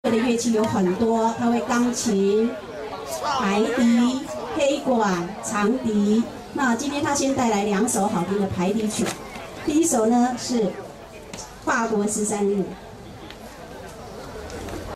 的乐器有很多，他会钢琴、排笛、黑管、长笛。那今天他先带来2首好听的排笛曲，第一首呢是法国13日。